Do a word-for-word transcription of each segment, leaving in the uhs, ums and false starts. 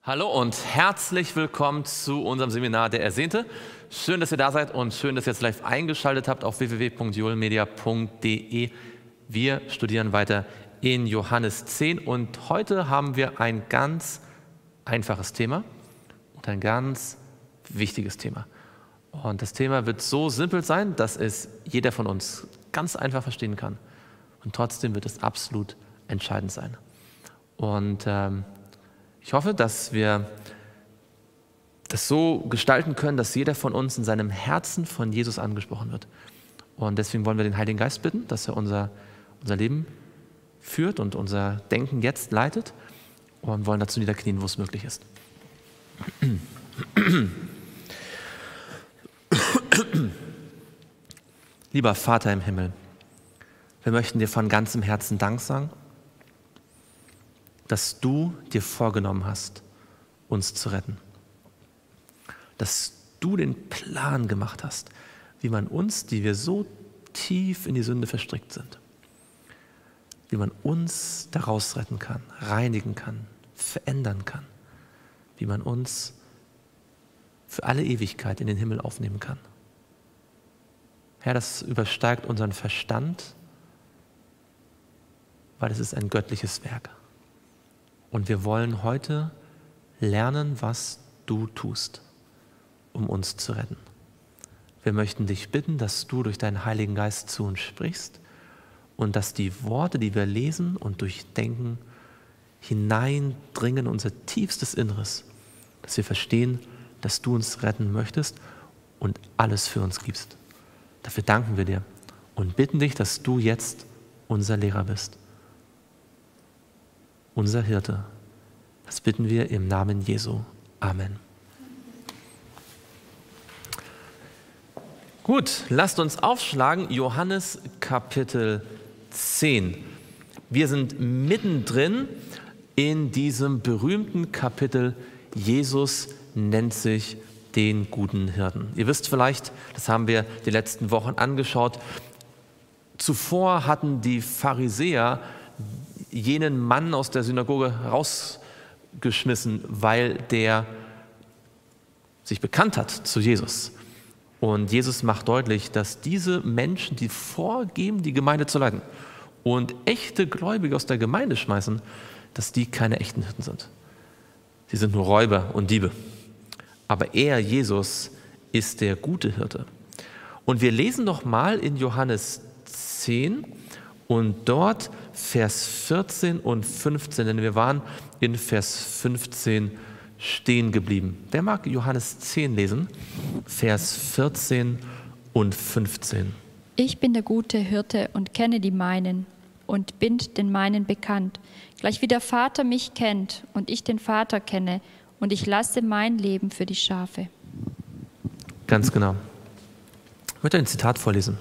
Hallo und herzlich willkommen zu unserem Seminar Der Ersehnte. Schön, dass ihr da seid und schön, dass ihr jetzt live eingeschaltet habt auf w w w punkt joelmedia punkt de. Wir studieren weiter in Johannes zehn und heute haben wir ein ganz einfaches Thema und ein ganz wichtiges Thema. Und das Thema wird so simpel sein, dass es jeder von uns ganz einfach verstehen kann. Und trotzdem wird es absolut entscheidend sein. Und ähm, ich hoffe, dass wir das so gestalten können, dass jeder von uns in seinem Herzen von Jesus angesprochen wird. Und deswegen wollen wir den Heiligen Geist bitten, dass er unser, unser Leben führt und unser Denken jetzt leitet und wollen dazu niederknien, wo es möglich ist. Lieber Vater im Himmel, wir möchten dir von ganzem Herzen Dank sagen, dass du dir vorgenommen hast, uns zu retten. Dass du den Plan gemacht hast, wie man uns, die wir so tief in die Sünde verstrickt sind, wie man uns daraus retten kann, reinigen kann, verändern kann, wie man uns für alle Ewigkeit in den Himmel aufnehmen kann. Herr, das übersteigt unseren Verstand, weil es ist ein göttliches Werk. Und wir wollen heute lernen, was du tust, um uns zu retten. Wir möchten dich bitten, dass du durch deinen Heiligen Geist zu uns sprichst und dass die Worte, die wir lesen und durchdenken, hineindringen in unser tiefstes Inneres, dass wir verstehen, dass du uns retten möchtest und alles für uns gibst. Dafür danken wir dir und bitten dich, dass du jetzt unser Lehrer bist. Unser Hirte. Das bitten wir im Namen Jesu. Amen. Gut, lasst uns aufschlagen, Johannes Kapitel zehn. Wir sind mittendrin in diesem berühmten Kapitel. Jesus nennt sich den guten Hirten. Ihr wisst vielleicht, das haben wir die letzten Wochen angeschaut, zuvor hatten die Pharisäer jenen Mann aus der Synagoge rausgeschmissen, weil der sich bekannt hat zu Jesus. Und Jesus macht deutlich, dass diese Menschen, die vorgeben, die Gemeinde zu leiten und echte Gläubige aus der Gemeinde schmeißen, dass die keine echten Hirten sind. Sie sind nur Räuber und Diebe. Aber er, Jesus, ist der gute Hirte. Und wir lesen noch mal in Johannes zehn und dort Vers vierzehn und fünfzehn, denn wir waren in Vers fünfzehn stehen geblieben. Wer mag Johannes zehn lesen? Vers vierzehn und fünfzehn. Ich bin der gute Hirte und kenne die meinen und bin den meinen bekannt, gleich wie der Vater mich kennt und ich den Vater kenne und ich lasse mein Leben für die Schafe. Ganz genau. Ich möchte ein Zitat vorlesen,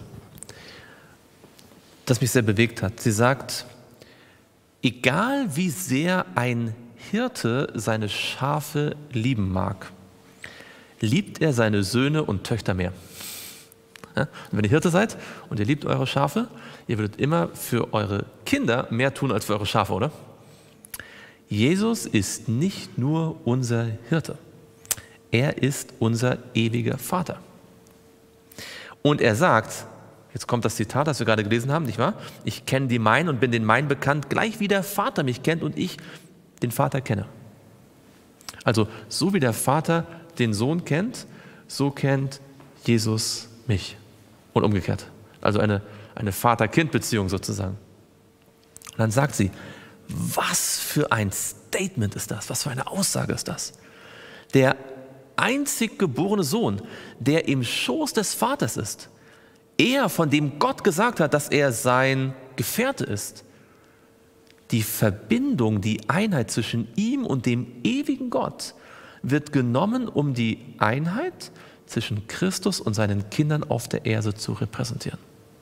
das mich sehr bewegt hat. Sie sagt, egal wie sehr ein Hirte seine Schafe lieben mag, liebt er seine Söhne und Töchter mehr. Ja? Und wenn ihr Hirte seid und ihr liebt eure Schafe, ihr würdet immer für eure Kinder mehr tun als für eure Schafe, oder? Jesus ist nicht nur unser Hirte, er ist unser ewiger Vater. Und er sagt, jetzt kommt das Zitat, das wir gerade gelesen haben, nicht wahr? Ich kenne die meinen und bin den meinen bekannt, gleich wie der Vater mich kennt und ich den Vater kenne. Also so wie der Vater den Sohn kennt, so kennt Jesus mich. Und umgekehrt. Also eine, eine Vater-Kind-Beziehung sozusagen. Und dann sagt sie, was für ein Statement ist das? Was für eine Aussage ist das? Der einzig geborene Sohn, der im Schoß des Vaters ist, er, von dem Gott gesagt hat, dass er sein Gefährte ist, die Verbindung, die Einheit zwischen ihm und dem ewigen Gott wird genommen, um die Einheit zwischen Christus und seinen Kindern auf der Erde zu repräsentieren.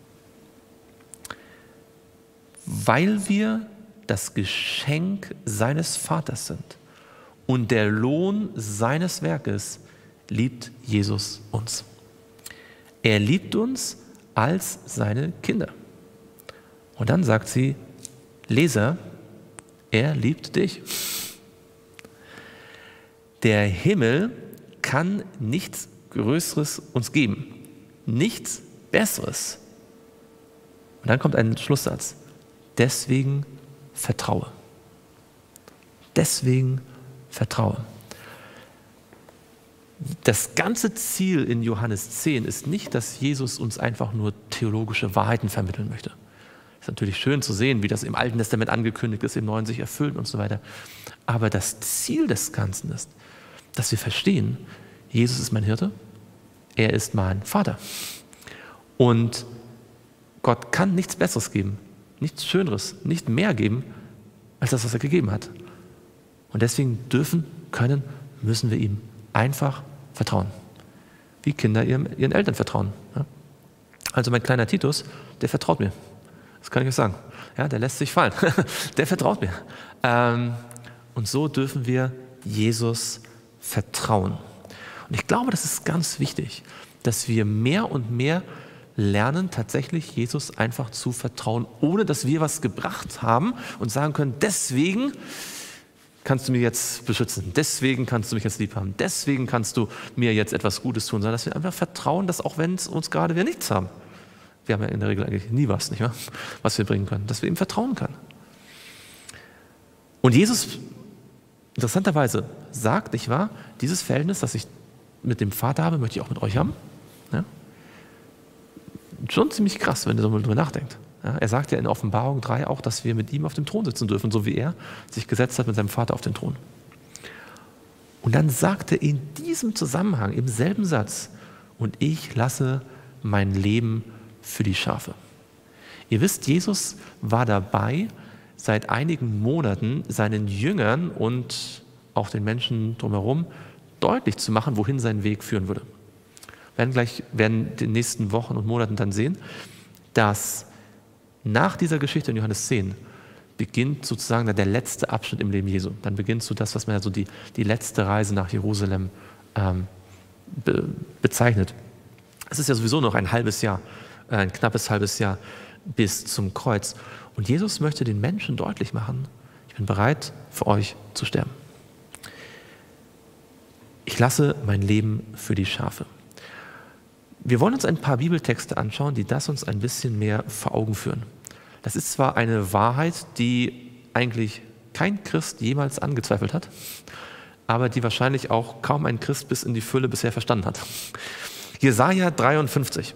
Weil wir das Geschenk seines Vaters sind und der Lohn seines Werkes, liebt Jesus uns. Er liebt uns als seine Kinder. Und dann sagt sie, Leser, er liebt dich. Der Himmel kann nichts Größeres uns geben, nichts Besseres. Und dann kommt ein Schlusssatz. Deswegen vertraue. Deswegen vertraue. Das ganze Ziel in Johannes zehn ist nicht, dass Jesus uns einfach nur theologische Wahrheiten vermitteln möchte. Es ist natürlich schön zu sehen, wie das im Alten Testament angekündigt ist, im Neuen sich erfüllt und so weiter. Aber das Ziel des Ganzen ist, dass wir verstehen, Jesus ist mein Hirte, er ist mein Vater. Und Gott kann nichts Besseres geben, nichts Schöneres, nicht mehr geben, als das, was er gegeben hat. Und deswegen dürfen, können, müssen wir ihm einfach vertrauen. Wie Kinder ihren, ihren Eltern vertrauen. Ja? Also mein kleiner Titus, der vertraut mir. Das kann ich euch sagen. Ja, der lässt sich fallen. Der vertraut mir. Ähm, und so dürfen wir Jesus vertrauen. Und ich glaube, das ist ganz wichtig, dass wir mehr und mehr lernen, tatsächlich Jesus einfach zu vertrauen, ohne dass wir was gebracht haben und sagen können, deswegen kannst du mir jetzt beschützen, deswegen kannst du mich jetzt lieb haben, deswegen kannst du mir jetzt etwas Gutes tun, sondern dass wir einfach vertrauen, dass auch wenn es uns gerade wir nichts haben, wir haben ja in der Regel eigentlich nie was, nicht wahr, was wir bringen können, dass wir ihm vertrauen können. Und Jesus, interessanterweise, sagt, nicht wahr, dieses Verhältnis, das ich mit dem Vater habe, möchte ich auch mit euch haben. Ja? Schon ziemlich krass, wenn ihr so mal drüber nachdenkt. Ja, er sagt ja in Offenbarung drei auch, dass wir mit ihm auf dem Thron sitzen dürfen, so wie er sich gesetzt hat mit seinem Vater auf den Thron. Und dann sagt er in diesem Zusammenhang, im selben Satz, und ich lasse mein Leben für die Schafe. Ihr wisst, Jesus war dabei, seit einigen Monaten seinen Jüngern und auch den Menschen drumherum deutlich zu machen, wohin sein Weg führen würde. Wir werden gleich werden in den nächsten Wochen und Monaten dann sehen, dass nach dieser Geschichte in Johannes zehn beginnt sozusagen der letzte Abschnitt im Leben Jesu. Dann beginnt so das, was man ja so die, die letzte Reise nach Jerusalem ähm, be, bezeichnet. Es ist ja sowieso noch ein halbes Jahr, äh, ein knappes halbes Jahr bis zum Kreuz. Und Jesus möchte den Menschen deutlich machen, ich bin bereit, für euch zu sterben. Ich lasse mein Leben für die Schafe. Wir wollen uns ein paar Bibeltexte anschauen, die das uns ein bisschen mehr vor Augen führen. Das ist zwar eine Wahrheit, die eigentlich kein Christ jemals angezweifelt hat, aber die wahrscheinlich auch kaum ein Christ bis in die Fülle bisher verstanden hat. Jesaja dreiundfünfzig.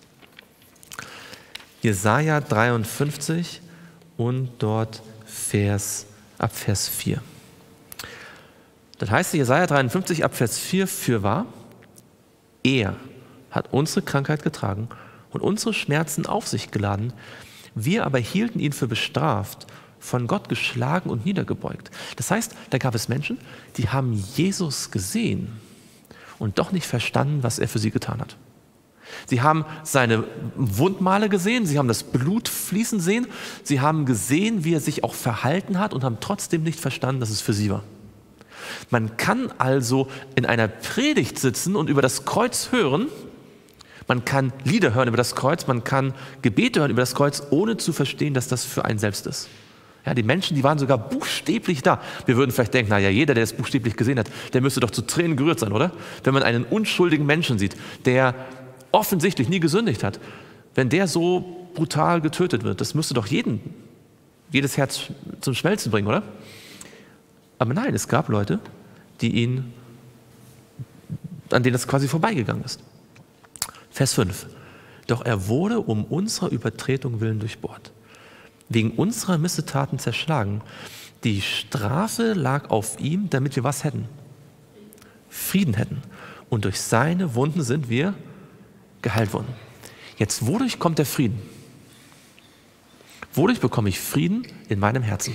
Jesaja dreiundfünfzig und dort Vers, ab Vers vier. Das heißt, Jesaja dreiundfünfzig ab Vers vier, fürwahr, er hat unsere Krankheit getragen und unsere Schmerzen auf sich geladen. Wir aber hielten ihn für bestraft, von Gott geschlagen und niedergebeugt. Das heißt, da gab es Menschen, die haben Jesus gesehen und doch nicht verstanden, was er für sie getan hat. Sie haben seine Wundmale gesehen, sie haben das Blut fließen sehen, sie haben gesehen, wie er sich auch verhalten hat und haben trotzdem nicht verstanden, dass es für sie war. Man kann also in einer Predigt sitzen und über das Kreuz hören. Man kann Lieder hören über das Kreuz, man kann Gebete hören über das Kreuz, ohne zu verstehen, dass das für einen selbst ist. Ja, die Menschen, die waren sogar buchstäblich da. Wir würden vielleicht denken, naja, jeder, der es buchstäblich gesehen hat, der müsste doch zu Tränen gerührt sein, oder? Wenn man einen unschuldigen Menschen sieht, der offensichtlich nie gesündigt hat, wenn der so brutal getötet wird, das müsste doch jeden, jedes Herz zum Schmelzen bringen, oder? Aber nein, es gab Leute, die ihn, an denen es quasi vorbeigegangen ist. Vers fünf. Doch er wurde um unserer Übertretung willen durchbohrt, wegen unserer Missetaten zerschlagen. Die Strafe lag auf ihm, damit wir was hätten? Frieden hätten. Und durch seine Wunden sind wir geheilt worden. Jetzt, wodurch kommt der Frieden? Wodurch bekomme ich Frieden in meinem Herzen?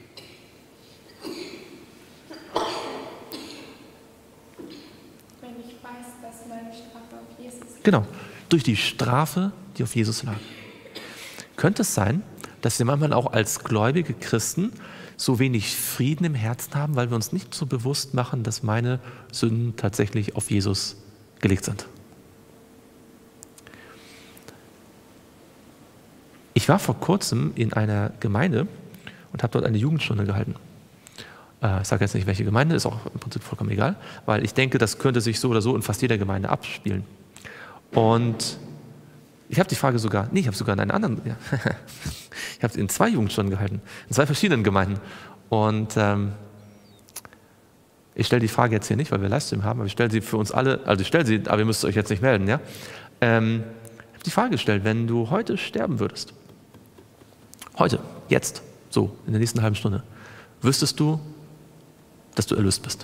Genau, durch die Strafe, die auf Jesus lag. Könnte es sein, dass wir manchmal auch als gläubige Christen so wenig Frieden im Herzen haben, weil wir uns nicht so bewusst machen, dass meine Sünden tatsächlich auf Jesus gelegt sind? Ich war vor kurzem in einer Gemeinde und habe dort eine Jugendstunde gehalten. Äh, ich sage jetzt nicht, welche Gemeinde, ist auch im Prinzip vollkommen egal, weil ich denke, das könnte sich so oder so in fast jeder Gemeinde abspielen. Und ich habe die Frage sogar, nee, ich habe sogar in einer anderen, ja, ich habe in zwei Jugendstunden gehalten, in zwei verschiedenen Gemeinden. Und ähm, ich stelle die Frage jetzt hier nicht, weil wir Livestream haben, aber ich stelle sie für uns alle, also ich stelle sie, aber ihr müsst euch jetzt nicht melden, ja. Ähm, ich habe die Frage gestellt, wenn du heute sterben würdest, heute, jetzt, so, in der nächsten halben Stunde, wüsstest du, dass du erlöst bist?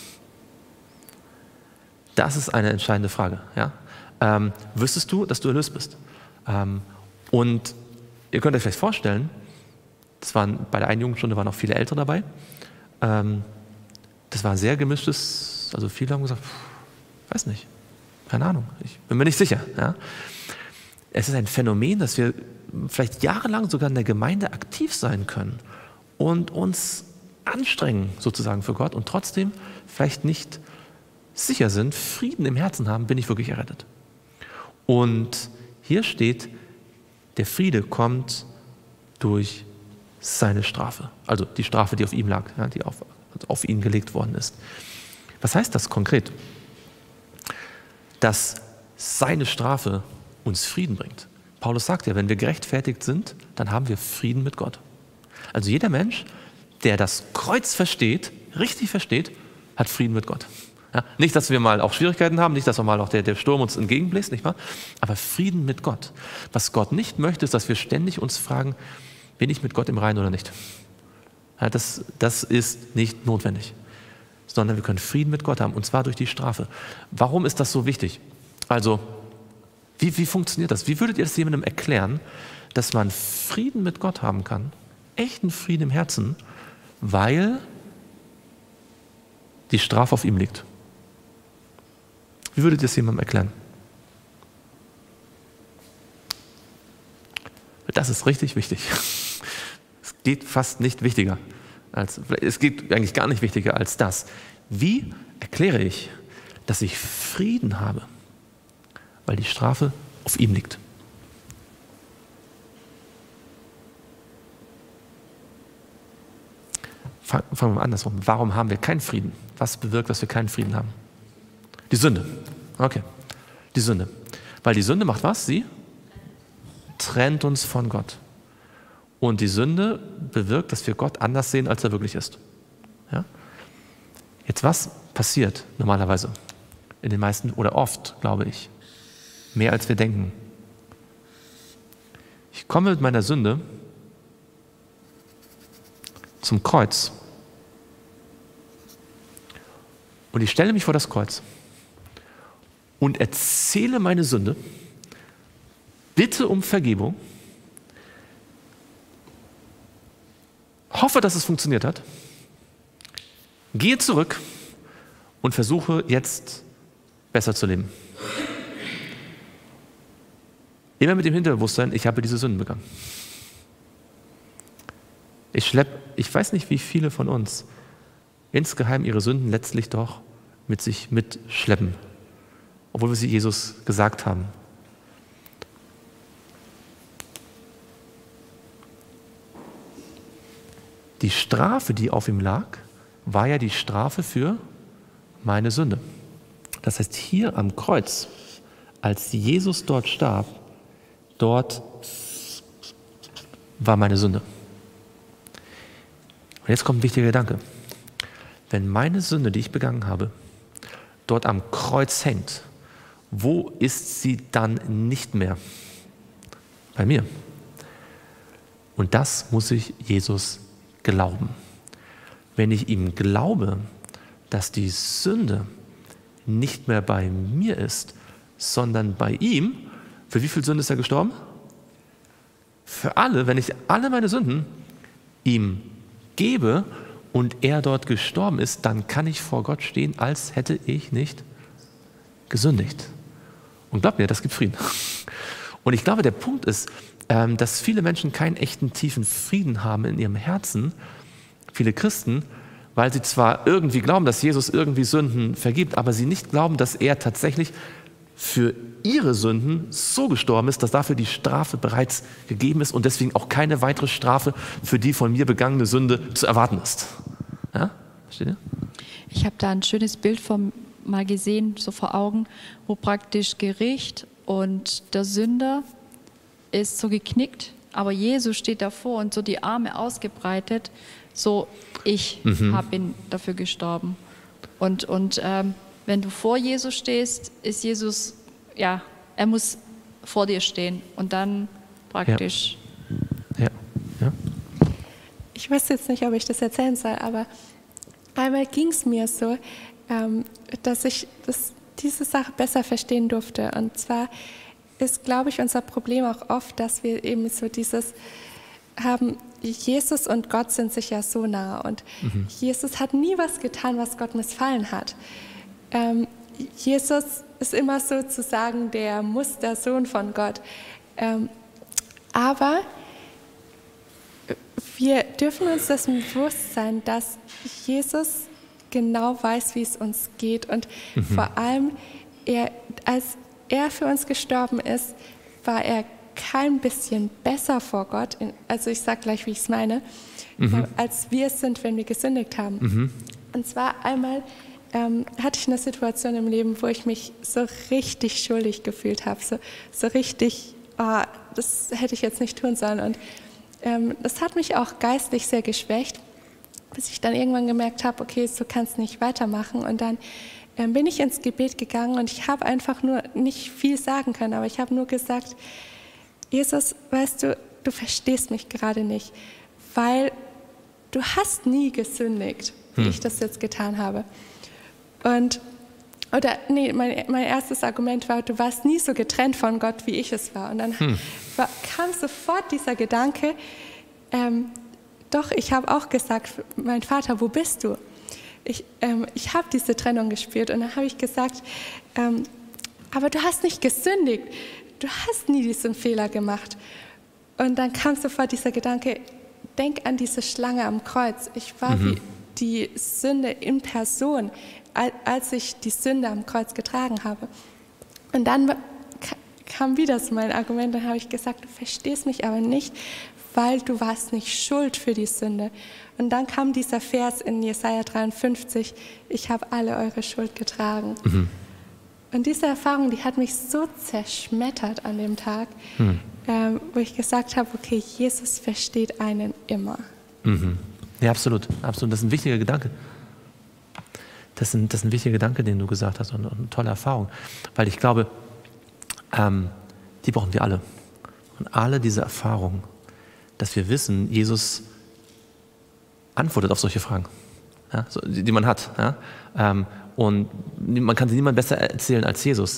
Das ist eine entscheidende Frage, ja. Ähm, wüsstest du, dass du erlöst bist? Ähm, und ihr könnt euch vielleicht vorstellen, das waren, bei der einen Jugendstunde waren auch viele Ältere dabei. Ähm, das war ein sehr gemischtes, also viele haben gesagt, pff, weiß nicht, keine Ahnung, ich bin mir nicht sicher. Ja. Es ist ein Phänomen, dass wir vielleicht jahrelang sogar in der Gemeinde aktiv sein können und uns anstrengen sozusagen für Gott und trotzdem vielleicht nicht sicher sind, Frieden im Herzen haben, bin ich wirklich errettet. Und hier steht, der Friede kommt durch seine Strafe, also die Strafe, die auf ihm lag, ja, die auf, also auf ihn gelegt worden ist. Was heißt das konkret? Dass seine Strafe uns Frieden bringt. Paulus sagt ja, wenn wir gerechtfertigt sind, dann haben wir Frieden mit Gott. Also jeder Mensch, der das Kreuz versteht, richtig versteht, hat Frieden mit Gott. Ja, nicht, dass wir mal auch Schwierigkeiten haben, nicht, dass mal auch der, der Sturm uns entgegenbläst, nicht wahr? Aber Frieden mit Gott. Was Gott nicht möchte, ist, dass wir ständig uns fragen, bin ich mit Gott im Reinen oder nicht? Ja, das, das ist nicht notwendig, sondern wir können Frieden mit Gott haben, und zwar durch die Strafe. Warum ist das so wichtig? Also, wie, wie funktioniert das? Wie würdet ihr das jemandem erklären, dass man Frieden mit Gott haben kann, echten Frieden im Herzen, weil die Strafe auf ihm liegt? Wie würdet ihr es jemandem erklären? Das ist richtig wichtig. Es geht fast nicht wichtiger. Als, es geht eigentlich gar nicht wichtiger als das. Wie erkläre ich, dass ich Frieden habe, weil die Strafe auf ihm liegt? Fangen wir mal andersrum. Warum haben wir keinen Frieden? Was bewirkt, dass wir keinen Frieden haben? Die Sünde. Okay, die Sünde. Weil die Sünde macht was? Sie trennt uns von Gott. Und die Sünde bewirkt, dass wir Gott anders sehen, als er wirklich ist. Ja? Jetzt, was passiert normalerweise? In den meisten, oder oft, glaube ich, mehr als wir denken. Ich komme mit meiner Sünde zum Kreuz und ich stelle mich vor das Kreuz und erzähle meine Sünde, bitte um Vergebung, hoffe, dass es funktioniert hat, gehe zurück und versuche jetzt besser zu leben. Immer mit dem Hinterbewusstsein, ich habe diese Sünden begangen. Ich schlepp, ich weiß nicht, wie viele von uns insgeheim ihre Sünden letztlich doch mit sich mitschleppen, obwohl wir sie Jesus gesagt haben. Die Strafe, die auf ihm lag, war ja die Strafe für meine Sünde. Das heißt, hier am Kreuz, als Jesus dort starb, dort war meine Sünde. Und jetzt kommt ein wichtiger Gedanke. Wenn meine Sünde, die ich begangen habe, dort am Kreuz hängt, wo ist sie dann nicht mehr? Bei mir. Und das muss ich Jesus glauben. Wenn ich ihm glaube, dass die Sünde nicht mehr bei mir ist, sondern bei ihm, für wie viel Sünde ist er gestorben? Für alle, wenn ich alle meine Sünden ihm gebe und er dort gestorben ist, dann kann ich vor Gott stehen, als hätte ich nicht gesündigt. Und glaubt mir, das gibt Frieden. Und ich glaube, der Punkt ist, dass viele Menschen keinen echten tiefen Frieden haben in ihrem Herzen, viele Christen, weil sie zwar irgendwie glauben, dass Jesus irgendwie Sünden vergibt, aber sie nicht glauben, dass er tatsächlich für ihre Sünden so gestorben ist, dass dafür die Strafe bereits gegeben ist und deswegen auch keine weitere Strafe für die von mir begangene Sünde zu erwarten ist. Ja? Versteht ihr? Ich habe da ein schönes Bild vom, mal gesehen, so vor Augen, wo praktisch Gericht und der Sünder ist so geknickt, aber Jesus steht davor und so die Arme ausgebreitet, so ich mhm. habe ihn dafür gestorben. Und, und ähm, wenn du vor Jesus stehst, ist Jesus, ja, er muss vor dir stehen und dann praktisch. Ja. Ja. Ja. Ich weiß jetzt nicht, ob ich das erzählen soll, aber einmal ging es mir so, ähm, dass ich das, diese Sache besser verstehen durfte. Und zwar ist, glaube ich, unser Problem auch oft, dass wir eben so dieses haben, Jesus und Gott sind sich ja so nah und mhm. Jesus hat nie was getan, was Gott missfallen hat. Ähm, Jesus ist immer sozusagen der Mustersohn von Gott. Ähm, aber wir dürfen uns dessen bewusst sein, dass Jesus genau weiß, wie es uns geht und mhm. vor allem, er, als er für uns gestorben ist, war er kein bisschen besser vor Gott, also ich sage gleich, wie ich es meine, mhm. als wir es sind, wenn wir gesündigt haben. Mhm. Und zwar einmal ähm, hatte ich eine Situation im Leben, wo ich mich so richtig schuldig gefühlt habe, so, so richtig, oh, das hätte ich jetzt nicht tun sollen. Und ähm, das hat mich auch geistlich sehr geschwächt, bis ich dann irgendwann gemerkt habe, okay, so kannst du nicht weitermachen. Und dann ähm, bin ich ins Gebet gegangen und ich habe einfach nur nicht viel sagen können, aber ich habe nur gesagt, Jesus, weißt du, du verstehst mich gerade nicht, weil du hast nie gesündigt, wie hm. ich das jetzt getan habe. Und, oder, nee, mein, mein erstes Argument war, du warst nie so getrennt von Gott, wie ich es war. Und dann hm. war, kam sofort dieser Gedanke, ähm, doch, ich habe auch gesagt, mein Vater, wo bist du? Ich, ähm, ich habe diese Trennung gespürt und dann habe ich gesagt, ähm, aber du hast nicht gesündigt. Du hast nie diesen Fehler gemacht. Und dann kam sofort dieser Gedanke, denk an diese Schlange am Kreuz. Ich war mhm. wie die Sünde in Person, als ich die Sünde am Kreuz getragen habe. Und dann kam wieder so mein Argument, dann habe ich gesagt, du verstehst mich aber nicht, weil du warst nicht schuld für die Sünde. Und dann kam dieser Vers in Jesaja dreiundfünfzig, ich habe alle eure Schuld getragen. Mhm. Und diese Erfahrung, die hat mich so zerschmettert an dem Tag, hm. ähm, wo ich gesagt habe, okay, Jesus versteht einen immer. Mhm. Ja, absolut, absolut. Das ist ein wichtiger Gedanke. Das ist ein, das ist ein wichtiger Gedanke, den du gesagt hast und, und eine tolle Erfahrung. Weil ich glaube, ähm, die brauchen wir alle. Und alle diese Erfahrungen, dass wir wissen, Jesus antwortet auf solche Fragen, ja, so, die, die man hat. Ja? Ähm, Und man kann sie niemand besser erzählen als Jesus.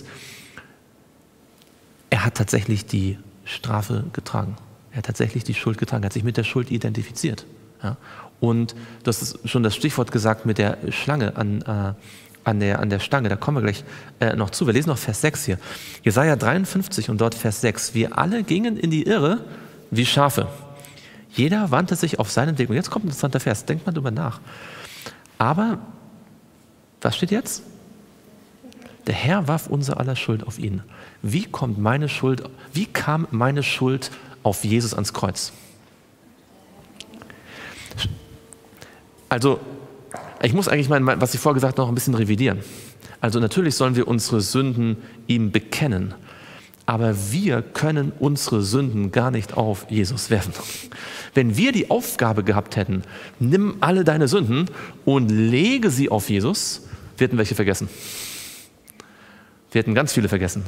Er hat tatsächlich die Strafe getragen. Er hat tatsächlich die Schuld getragen. Er hat sich mit der Schuld identifiziert. Ja? Und du hast schon das Stichwort gesagt mit der Schlange an, äh, an, der, an der Stange. Da kommen wir gleich äh, noch zu. Wir lesen noch Vers sechs hier. Jesaja dreiundfünfzig und dort Vers sechs. Wir alle gingen in die Irre wie Schafe. Jeder wandte sich auf seinen Weg. Und jetzt kommt ein interessanter Vers. Denkt mal drüber nach. Aber was steht jetzt? Der Herr warf unser aller Schuld auf ihn. Wie kommt meine Schuld, wie kam meine Schuld auf Jesus ans Kreuz? Also, ich muss eigentlich mein, was ich vorher gesagt habe, noch ein bisschen revidieren. Also natürlich sollen wir unsere Sünden ihm bekennen, aber wir können unsere Sünden gar nicht auf Jesus werfen. Wenn wir die Aufgabe gehabt hätten, nimm alle deine Sünden und lege sie auf Jesus, wir hätten welche vergessen. Wir hätten ganz viele vergessen.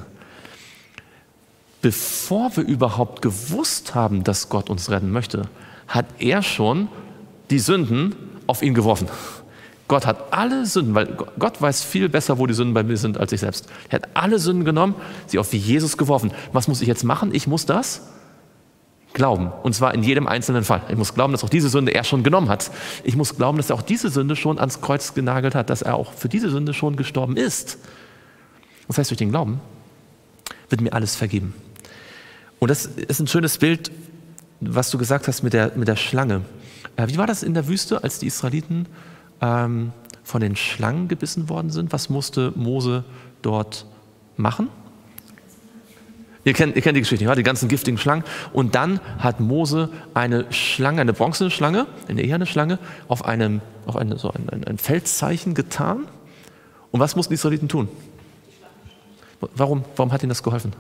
Bevor wir überhaupt gewusst haben, dass Gott uns retten möchte, hat er schon die Sünden auf ihn geworfen. Gott hat alle Sünden, weil Gott weiß viel besser, wo die Sünden bei mir sind, als ich selbst. Er hat alle Sünden genommen, sie auf Jesus geworfen. Was muss ich jetzt machen? Ich muss das glauben. Und zwar in jedem einzelnen Fall. Ich muss glauben, dass auch diese Sünde er schon genommen hat. Ich muss glauben, dass er auch diese Sünde schon ans Kreuz genagelt hat, dass er auch für diese Sünde schon gestorben ist. Das heißt, durch den Glauben wird mir alles vergeben. Und das ist ein schönes Bild, was du gesagt hast mit der, mit der Schlange. Wie war das in der Wüste, als die Israeliten ähm, von den Schlangen gebissen worden sind? Was musste Mose dort machen? Ihr kennt, ihr kennt die Geschichte, ja? Die ganzen giftigen Schlangen. Und dann hat Mose eine Schlange, eine bronzene Schlange, eine eherne Schlange, auf, einem, auf eine, so ein, ein, ein Feldzeichen getan. Und was mussten die Israeliten tun? Warum, warum hat ihnen das geholfen?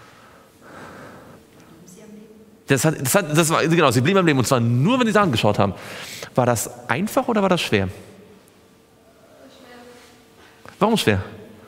Das hat, das hat, das war, genau, sie blieben am Leben. Und zwar nur, wenn sie da angeschaut haben. War das einfach oder war das schwer? Warum schwer?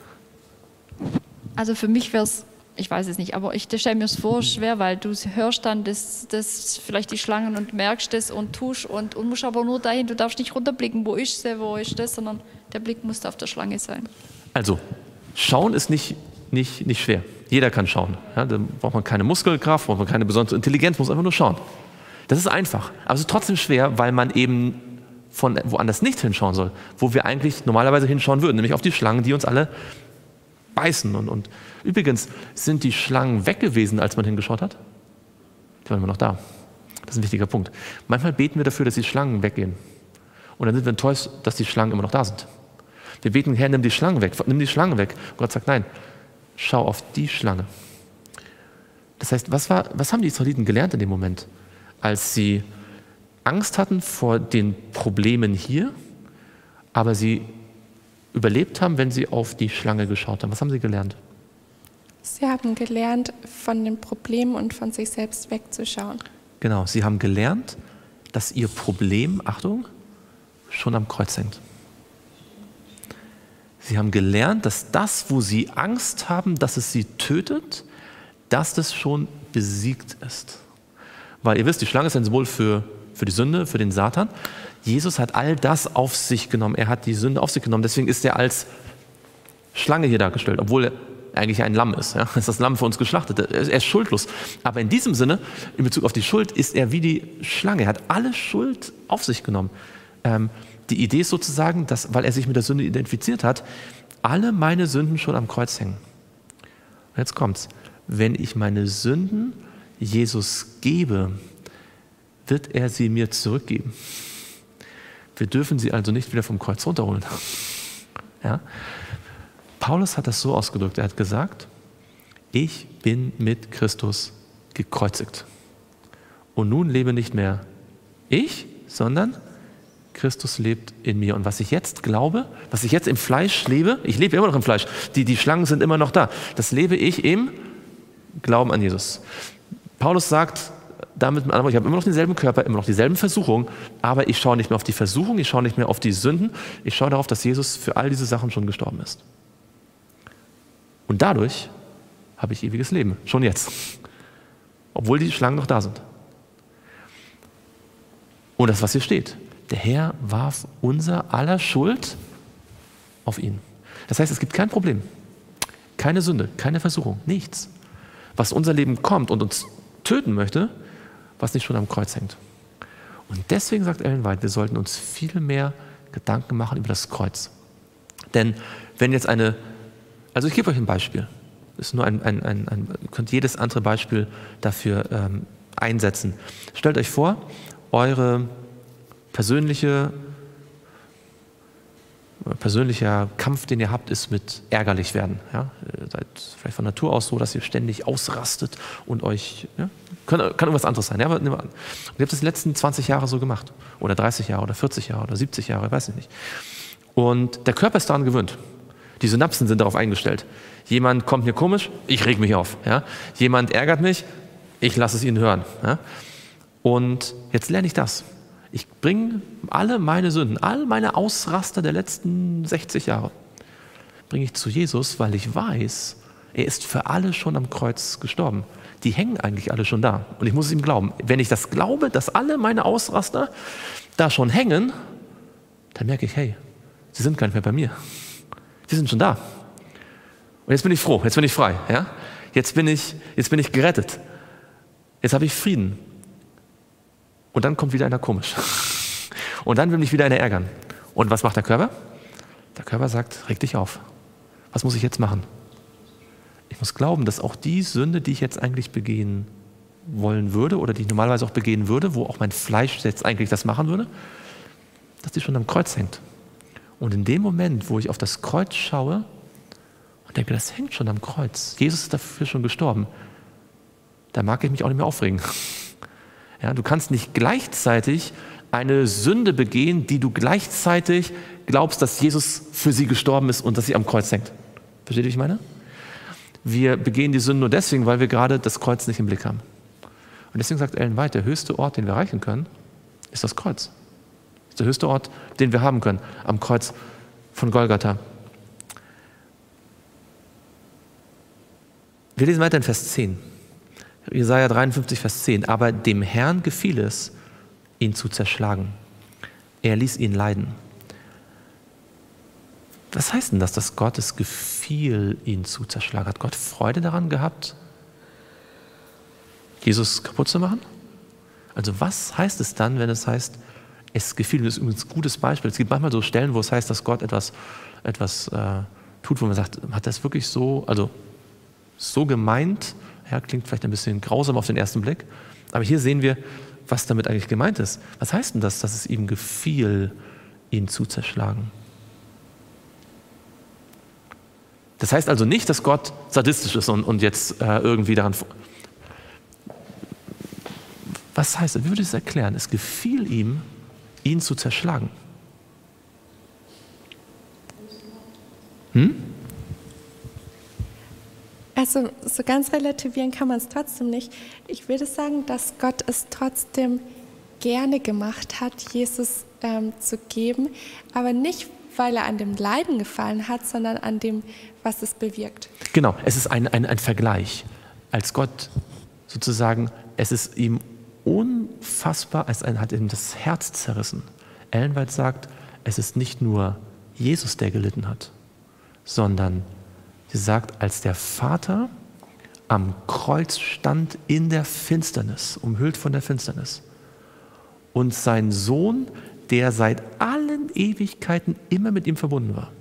Also für mich wäre es, ich weiß es nicht, aber ich stelle mir es vor, schwer, weil du hörst dann das, das vielleicht die Schlangen und merkst das und tust und, und musst aber nur dahin, du darfst nicht runterblicken, wo ist sie, wo ist das, sondern der Blick muss auf der Schlange sein. Also, schauen ist nicht, nicht, nicht schwer. Jeder kann schauen. Ja, da braucht man keine Muskelkraft, braucht man keine besondere Intelligenz, muss einfach nur schauen. Das ist einfach, aber es ist trotzdem schwer, weil man eben von woanders nicht hinschauen soll, wo wir eigentlich normalerweise hinschauen würden, nämlich auf die Schlangen, die uns alle beißen. Und, und übrigens, sind die Schlangen weg gewesen, als man hingeschaut hat? Die waren immer noch da. Das ist ein wichtiger Punkt. Manchmal beten wir dafür, dass die Schlangen weggehen. Und dann sind wir enttäuscht, dass die Schlangen immer noch da sind. Wir beten, Herr, nimm die Schlangen weg, nimm die Schlangen weg. Und Gott sagt, nein, schau auf die Schlange. Das heißt, was, war, was haben die Israeliten gelernt in dem Moment, als sie Angst hatten vor den Problemen hier, aber sie überlebt haben, wenn sie auf die Schlange geschaut haben? Was haben sie gelernt? Sie haben gelernt, von den Problemen und von sich selbst wegzuschauen. Genau, sie haben gelernt, dass ihr Problem, Achtung, schon am Kreuz hängt. Sie haben gelernt, dass das, wo sie Angst haben, dass es sie tötet, dass das schon besiegt ist. Weil ihr wisst, die Schlange ist ein Symbol für, für die Sünde, für den Satan. Jesus hat all das auf sich genommen. Er hat die Sünde auf sich genommen. Deswegen ist er als Schlange hier dargestellt, obwohl er eigentlich ein Lamm ist. Ja? Das ist das Lamm für uns geschlachtet. Er ist schuldlos. Aber in diesem Sinne, in Bezug auf die Schuld, ist er wie die Schlange. Er hat alle Schuld auf sich genommen. Ähm, die Idee ist sozusagen, dass, weil er sich mit der Sünde identifiziert hat, alle meine Sünden schon am Kreuz hängen. Und jetzt kommt's. Wenn ich meine Sünden Jesus gebe, wird er sie mir zurückgeben. Wir dürfen sie also nicht wieder vom Kreuz runterholen. Ja? Paulus hat das so ausgedrückt. Er hat gesagt, ich bin mit Christus gekreuzigt. Und nun lebe nicht mehr ich, sondern Christus lebt in mir. Und was ich jetzt glaube, was ich jetzt im Fleisch lebe, ich lebe immer noch im Fleisch, die, die Schlangen sind immer noch da. Das lebe ich im Glauben an Jesus. Paulus sagt damit, ich habe immer noch denselben Körper, immer noch dieselben Versuchungen, aber ich schaue nicht mehr auf die Versuchung, ich schaue nicht mehr auf die Sünden, ich schaue darauf, dass Jesus für all diese Sachen schon gestorben ist. Und dadurch habe ich ewiges Leben, schon jetzt, obwohl die Schlangen noch da sind. Und das, was hier steht, der Herr warf unser aller Schuld auf ihn. Das heißt, es gibt kein Problem, keine Sünde, keine Versuchung, nichts, was unser Leben kommt und uns töten möchte, was nicht schon am Kreuz hängt. Und deswegen sagt Ellen White, wir sollten uns viel mehr Gedanken machen über das Kreuz. Denn wenn jetzt eine, also ich gebe euch ein Beispiel, das ist nur ein, ein, ein, ein ihr könnt jedes andere Beispiel dafür ähm, einsetzen. Stellt euch vor, eure persönliche persönlicher Kampf, den ihr habt, ist mit ärgerlich werden. Ja? Ihr seid vielleicht von Natur aus so, dass ihr ständig ausrastet und euch, ja? kann, kann irgendwas anderes sein. Ja? Aber nehmen wir an. Und ihr habt das die letzten zwanzig Jahre so gemacht. Oder dreißig Jahre oder vierzig Jahre oder siebzig Jahre, ich weiß ich nicht. Und der Körper ist daran gewöhnt. Die Synapsen sind darauf eingestellt. Jemand kommt mir komisch, ich reg mich auf. Ja? Jemand ärgert mich, ich lasse es ihn hören. Ja? Und jetzt lerne ich das. Ich bringe alle meine Sünden, all meine Ausraster der letzten sechzig Jahre, bringe ich zu Jesus, weil ich weiß, er ist für alle schon am Kreuz gestorben. Die hängen eigentlich alle schon da und ich muss es ihm glauben. Wenn ich das glaube, dass alle meine Ausraster da schon hängen, dann merke ich, hey, sie sind gar nicht mehr bei mir. Sie sind schon da. Und jetzt bin ich froh, jetzt bin ich frei. Ja? Jetzt bin ich, jetzt bin ich gerettet. Jetzt habe ich Frieden. Und dann kommt wieder einer komisch. Und dann will mich wieder einer ärgern. Und was macht der Körper? Der Körper sagt, reg dich auf. Was muss ich jetzt machen? Ich muss glauben, dass auch die Sünde, die ich jetzt eigentlich begehen wollen würde oder die ich normalerweise auch begehen würde, wo auch mein Fleisch jetzt eigentlich das machen würde, dass die schon am Kreuz hängt. Und in dem Moment, wo ich auf das Kreuz schaue und denke, das hängt schon am Kreuz, Jesus ist dafür schon gestorben, da mag ich mich auch nicht mehr aufregen. Ja, du kannst nicht gleichzeitig eine Sünde begehen, die du gleichzeitig glaubst, dass Jesus für sie gestorben ist und dass sie am Kreuz hängt. Versteht ihr, wie ich meine? Wir begehen die Sünde nur deswegen, weil wir gerade das Kreuz nicht im Blick haben. Und deswegen sagt Ellen White, der höchste Ort, den wir erreichen können, ist das Kreuz. Das ist der höchste Ort, den wir haben können, am Kreuz von Golgatha. Wir lesen weiter in Vers zehn. Jesaja dreiundfünfzig, Vers zehn. Aber dem Herrn gefiel es, ihn zu zerschlagen. Er ließ ihn leiden. Was heißt denn das, dass Gott es gefiel, ihn zu zerschlagen? Hat Gott Freude daran gehabt, Jesus kaputt zu machen? Also was heißt es dann, wenn es heißt, es gefiel? Das ist übrigens ein gutes Beispiel. Es gibt manchmal so Stellen, wo es heißt, dass Gott etwas, etwas äh, tut, wo man sagt, hat das wirklich so, also so gemeint? Ja, klingt vielleicht ein bisschen grausam auf den ersten Blick. Aber hier sehen wir, was damit eigentlich gemeint ist. Was heißt denn das, dass es ihm gefiel, ihn zu zerschlagen? Das heißt also nicht, dass Gott sadistisch ist und, und jetzt äh, irgendwie daran... Was heißt das? Wie würde ich es erklären? Es gefiel ihm, ihn zu zerschlagen. Hm? Also so ganz relativieren kann man es trotzdem nicht. Ich würde sagen, dass Gott es trotzdem gerne gemacht hat, Jesus ähm, zu geben, aber nicht, weil er an dem Leiden gefallen hat, sondern an dem, was es bewirkt. Genau, es ist ein, ein, ein Vergleich. Als Gott sozusagen, es ist ihm unfassbar, es hat ihm das Herz zerrissen. Ellen White sagt, es ist nicht nur Jesus, der gelitten hat, sondern sie sagt, als der Vater am Kreuz stand in der Finsternis, umhüllt von der Finsternis, und sein Sohn, der seit allen Ewigkeiten immer mit ihm verbunden war,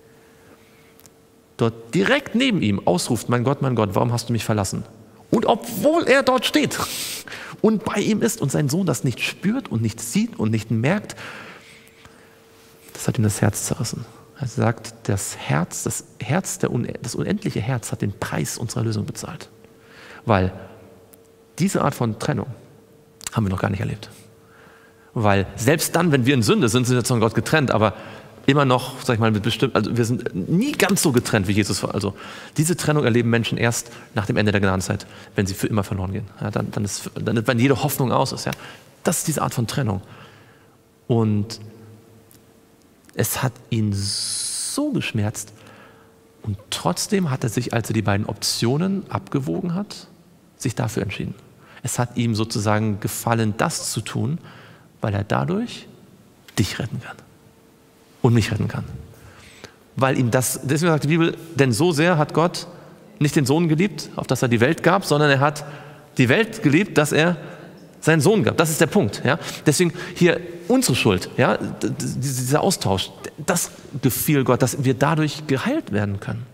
dort direkt neben ihm ausruft, mein Gott, mein Gott, warum hast du mich verlassen? Und obwohl er dort steht und bei ihm ist und sein Sohn das nicht spürt und nicht sieht und nicht merkt, das hat ihm das Herz zerrissen. Er sagt, das Herz, das Herz, der Un- das unendliche Herz hat den Preis unserer Lösung bezahlt. Weil diese Art von Trennung haben wir noch gar nicht erlebt. Weil selbst dann, wenn wir in Sünde sind, sind wir von Gott getrennt, aber immer noch, sag ich mal, mit bestimmt, also wir sind nie ganz so getrennt, wie Jesus war. Also diese Trennung erleben Menschen erst nach dem Ende der Gnadenzeit, wenn sie für immer verloren gehen. Ja, dann, dann ist, dann, wenn jede Hoffnung aus ist. Ja. Das ist diese Art von Trennung. Und es hat ihn so geschmerzt und trotzdem hat er sich, als er die beiden Optionen abgewogen hat, sich dafür entschieden. Es hat ihm sozusagen gefallen, das zu tun, weil er dadurch dich retten kann und mich retten kann. Weil ihm das, deswegen sagt die Bibel, denn so sehr hat Gott nicht den Sohn geliebt, auf dass er die Welt gab, sondern er hat die Welt geliebt, dass er seinen Sohn gab. Das ist der Punkt. Ja? Deswegen hier unsere Schuld, ja? Dieser Austausch, das gefiel Gott, dass wir dadurch geheilt werden können.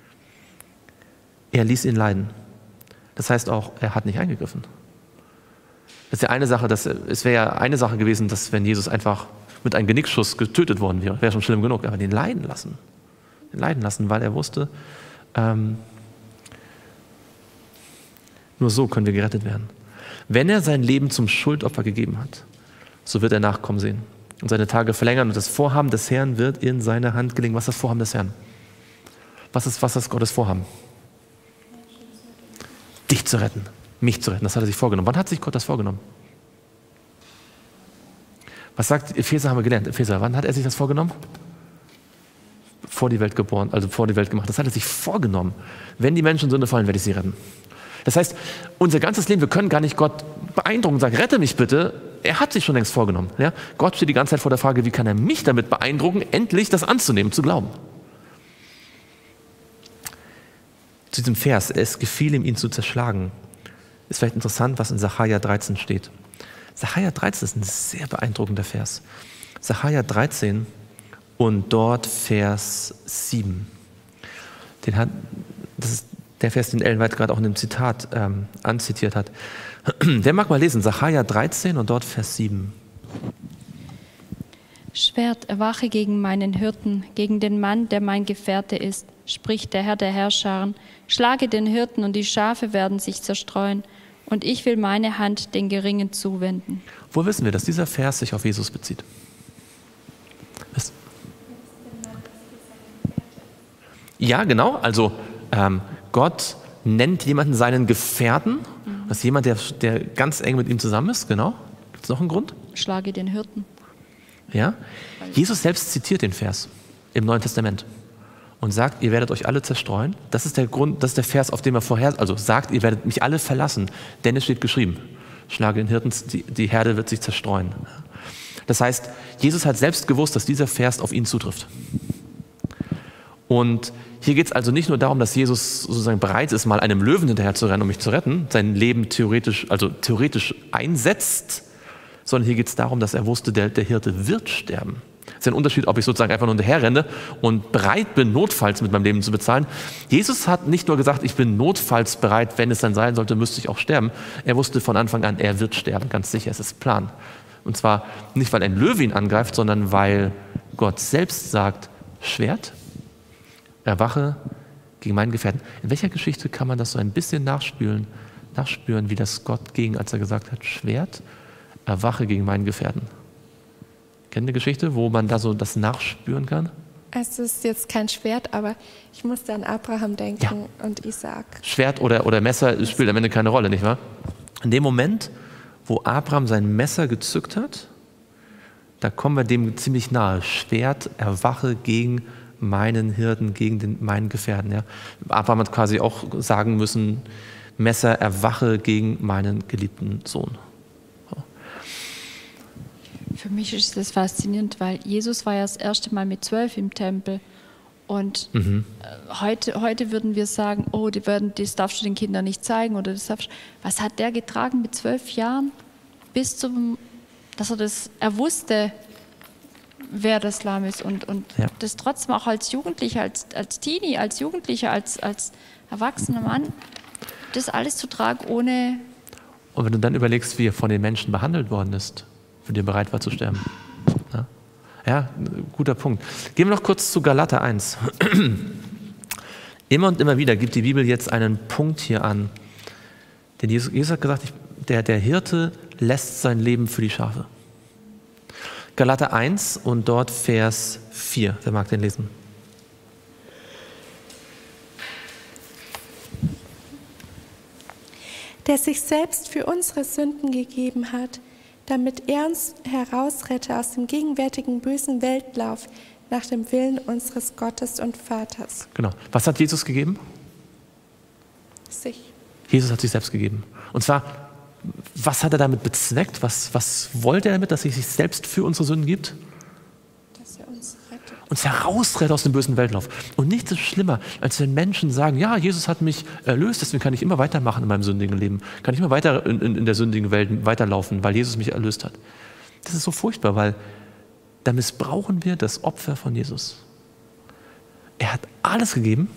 Er ließ ihn leiden. Das heißt auch, er hat nicht eingegriffen. Das ist ja eine Sache, dass, es wäre ja eine Sache gewesen, dass wenn Jesus einfach mit einem Genickschuss getötet worden wäre, wäre schon schlimm genug, aber den leiden lassen. Den leiden lassen, weil er wusste, ähm, nur so können wir gerettet werden. Wenn er sein Leben zum Schuldopfer gegeben hat, so wird er Nachkommen sehen und seine Tage verlängern und das Vorhaben des Herrn wird in seiner Hand gelingen. Was ist das Vorhaben des Herrn? Was ist, was ist Gottes Vorhaben? Dich zu retten, mich zu retten. Das hat er sich vorgenommen. Wann hat sich Gott das vorgenommen? Was sagt Epheser, haben wir gelernt. Epheser, wann hat er sich das vorgenommen? Vor die Welt geboren, also vor die Welt gemacht. Das hat er sich vorgenommen. Wenn die Menschen in Sünde fallen, werde ich sie retten. Das heißt, unser ganzes Leben, wir können gar nicht Gott beeindrucken und sagen, rette mich bitte. Er hat sich schon längst vorgenommen. Ja? Gott steht die ganze Zeit vor der Frage, wie kann er mich damit beeindrucken, endlich das anzunehmen, zu glauben. Zu diesem Vers, es gefiel ihm, ihn zu zerschlagen, ist vielleicht interessant, was in Sacharja dreizehn steht. Sacharja dreizehn ist ein sehr beeindruckender Vers. Sacharja dreizehn und dort Vers sieben. Den hat, das ist der Vers, den Ellen White gerade auch in dem Zitat ähm, anzitiert hat. Wer mag mal lesen? Sacharja dreizehn und dort Vers sieben. Schwert, erwache gegen meinen Hirten, gegen den Mann, der mein Gefährte ist, spricht der Herr der Herrscharen. Schlage den Hirten und die Schafe werden sich zerstreuen. und ich will meine Hand den Geringen zuwenden. Wo wissen wir, dass dieser Vers sich auf Jesus bezieht? Was? Ja, genau. Also ähm, Gott nennt jemanden seinen Gefährten. Mhm. Das ist jemand, der, der ganz eng mit ihm zusammen ist. Genau. Gibt es noch einen Grund? Schlage den Hirten. Ja. Jesus selbst zitiert den Vers im Neuen Testament und sagt, ihr werdet euch alle zerstreuen. Das ist der Grund, das ist der Vers, auf dem er vorher, also sagt, ihr werdet mich alle verlassen, denn es steht geschrieben, schlage den Hirten, die, die Herde wird sich zerstreuen. Das heißt, Jesus hat selbst gewusst, dass dieser Vers auf ihn zutrifft. Und hier geht es also nicht nur darum, dass Jesus sozusagen bereit ist, mal einem Löwen hinterher zu rennen, um mich zu retten, sein Leben theoretisch, also theoretisch einsetzt, sondern hier geht es darum, dass er wusste, der, der Hirte wird sterben. Es ist ein Unterschied, ob ich sozusagen einfach nur hinterher renne und bereit bin, notfalls mit meinem Leben zu bezahlen. Jesus hat nicht nur gesagt, ich bin notfalls bereit, wenn es dann sein sollte, müsste ich auch sterben. Er wusste von Anfang an, er wird sterben, ganz sicher, es ist Plan. Und zwar nicht, weil ein Löwe ihn angreift, sondern weil Gott selbst sagt, Schwert, erwache gegen meinen Gefährten. In welcher Geschichte kann man das so ein bisschen nachspüren, nachspüren, wie das Gott ging, als er gesagt hat, Schwert, erwache gegen meinen Gefährten? Kennt ihr eine Geschichte, wo man da so das nachspüren kann? Es ist jetzt kein Schwert, aber ich musste an Abraham denken ja. und Isaak. Schwert oder, oder Messer spielt am Ende keine Rolle, nicht wahr? In dem Moment, wo Abraham sein Messer gezückt hat, da kommen wir dem ziemlich nahe. Schwert, erwache gegen meinen Hirten, gegen den, meinen Gefährten. Ja. Abraham hat quasi auch sagen müssen, Messer, erwache gegen meinen geliebten Sohn. Für mich ist das faszinierend, weil Jesus war ja das erste Mal mit zwölf im Tempel. Und mhm. heute, heute würden wir sagen, oh, die werden, das darfst du den Kindern nicht zeigen. Oder das darfst, was hat der getragen mit zwölf Jahren? Bis zum, dass er das, er wusste, wer das Lamm ist. Und, und ja. das trotzdem auch als Jugendlicher, als, als Teenie, als Jugendlicher, als, als erwachsener Mann, das alles zu tragen, ohne... Und wenn du dann überlegst, wie er von den Menschen behandelt worden ist, für den bereit war zu sterben. Ja, ja, guter Punkt. Gehen wir noch kurz zu Galater eins. Immer und immer wieder gibt die Bibel jetzt einen Punkt hier an. Denn Jesus, Jesus hat gesagt, ich, der, der Hirte lässt sein Leben für die Schafe. Galater eins und dort Vers vier. Wer mag den lesen? Der sich selbst für unsere Sünden gegeben hat, damit er uns herausrette aus dem gegenwärtigen bösen Weltlauf nach dem Willen unseres Gottes und Vaters. Genau. Was hat Jesus gegeben? Sich. Jesus hat sich selbst gegeben. Und zwar, was hat er damit bezweckt? Was, was wollte er damit, dass er sich selbst für unsere Sünden gibt? Dass er uns rettet. Uns herausrettet aus dem bösen Weltlauf. Und nichts ist schlimmer, als wenn Menschen sagen, ja, Jesus hat mich erlöst, deswegen kann ich immer weitermachen in meinem sündigen Leben. Kann ich immer weiter in, in, in der sündigen Welt weiterlaufen, weil Jesus mich erlöst hat. Das ist so furchtbar, weil da missbrauchen wir das Opfer von Jesus. Er hat alles gegeben,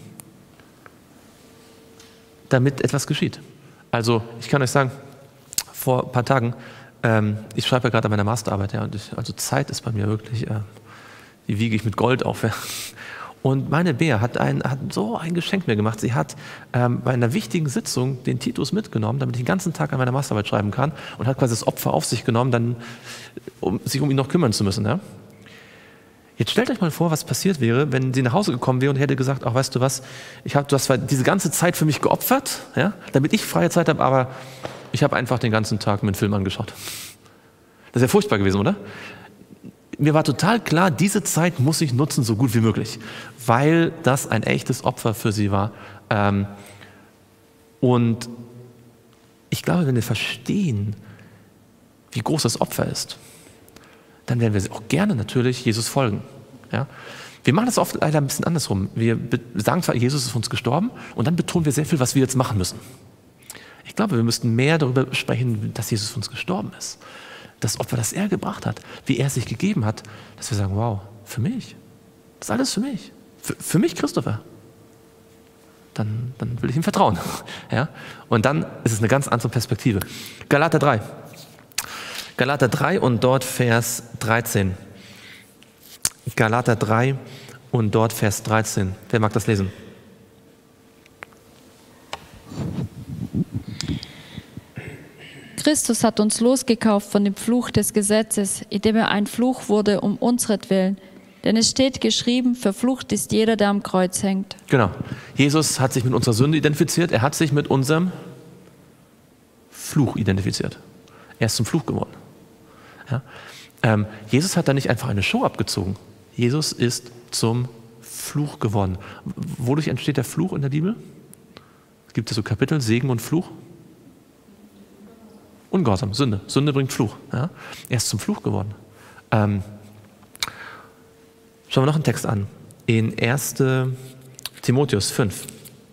damit etwas geschieht. Also, ich kann euch sagen, vor ein paar Tagen, ähm, ich schreibe ja gerade an meiner Masterarbeit, ja, und ich, also Zeit ist bei mir wirklich... Äh, die wiege ich mit Gold auf. Ja. Und meine Bea hat, ein, hat so ein Geschenk mir gemacht. Sie hat ähm, bei einer wichtigen Sitzung den Titus mitgenommen, damit ich den ganzen Tag an meiner Masterarbeit schreiben kann, und hat quasi das Opfer auf sich genommen, dann, um sich um ihn noch kümmern zu müssen. Ja. Jetzt stellt euch mal vor, was passiert wäre, wenn sie nach Hause gekommen wäre und hätte gesagt, ach, weißt du was, ich hab, du hast zwar diese ganze Zeit für mich geopfert, ja, damit ich freie Zeit habe, aber ich habe einfach den ganzen Tag mir einen Film angeschaut. Das wäre furchtbar gewesen, oder? Mir war total klar, diese Zeit muss ich nutzen, so gut wie möglich, weil das ein echtes Opfer für sie war. Und ich glaube, wenn wir verstehen, wie groß das Opfer ist, dann werden wir auch gerne natürlich Jesus folgen. Ja? Wir machen das oft leider ein bisschen andersrum. Wir sagen zwar, Jesus ist für uns gestorben, und dann betonen wir sehr viel, was wir jetzt machen müssen. Ich glaube, wir müssten mehr darüber sprechen, dass Jesus für uns gestorben ist. Das Opfer, das er gebracht hat, wie er sich gegeben hat, dass wir sagen, wow, für mich, das ist alles für mich, für, für mich Christopher, dann, dann will ich ihm vertrauen. Ja? Und dann ist es eine ganz andere Perspektive. Galater drei. Galater drei und dort Vers dreizehn. Galater drei und dort Vers dreizehn. Wer mag das lesen? Christus hat uns losgekauft von dem Fluch des Gesetzes, indem er ein Fluch wurde um unsretwillen. Denn es steht geschrieben, verflucht ist jeder, der am Kreuz hängt. Genau. Jesus hat sich mit unserer Sünde identifiziert. Er hat sich mit unserem Fluch identifiziert. Er ist zum Fluch geworden. Ja? Ähm, Jesus hat da nicht einfach eine Show abgezogen. Jesus ist zum Fluch geworden. Wodurch entsteht der Fluch in der Bibel? Es gibt ja so Kapitel, Segen und Fluch. Ungehorsam, Sünde. Sünde bringt Fluch. Ja? Er ist zum Fluch geworden. Ähm, schauen wir noch einen Text an. In ersten Timotheus fünf.